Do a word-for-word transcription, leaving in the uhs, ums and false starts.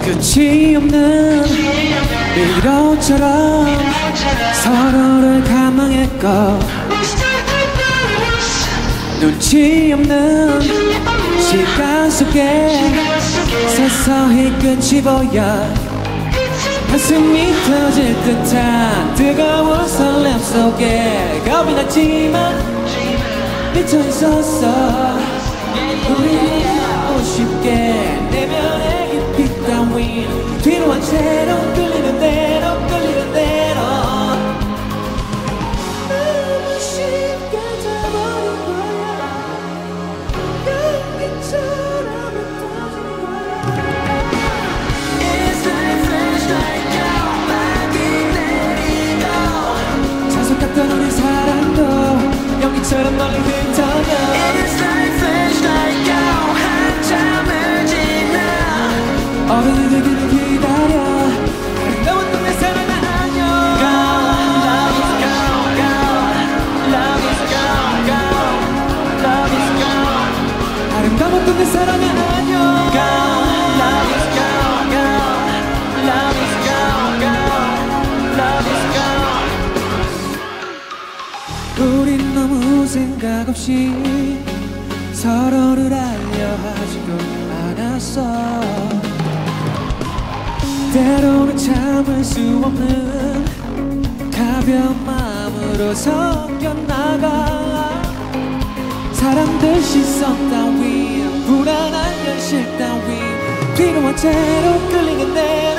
끝이 없는 미로처럼 서로를 감망했고 눈치 없는 시간 속에 서서히 끝이 보여 가슴이 터질 듯한 뜨거운 설렘 속에 겁이 났지만 미쳐 있었어 우리 하고 쉽게 내면의 깊이 따윈 뒤로 한 채로 끌리는 대로 끌리는 대로 너무 쉽게 잡아버린 거야 연기처럼 흩어진 거야 It's like flash like out 막이 내리고 자석 같던 우리 사랑도 연기처럼 멀리 흩어져 It's like flash like out 한참을 지나 어른이 되기를 기다려 아름다웠던 내 사랑아 안녕 Love is gone, gone Love is gone, gone Love is gone 아름다웠던 내 사랑아 안녕 Gone Love is gone, gone Love is gone, gone Love is gone 우린 너무 생각 없이 서로를 알려 하지도 않았어 때로는 참을 수 없는 가벼운 마음으로 섞여나가 사람들 시선 따윈 불안한 현실 따윈 뒤로 한 채로 끌리는 내